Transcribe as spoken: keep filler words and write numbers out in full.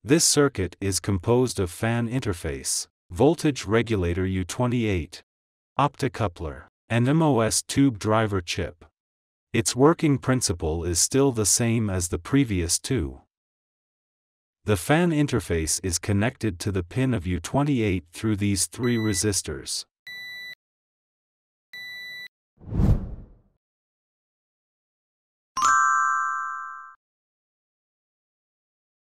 This circuit is composed of fan interface, voltage regulator U twenty-eight, optocoupler, and M O S tube driver chip. Its working principle is still the same as the previous two. The fan interface is connected to the pin of U twenty-eight through these three resistors.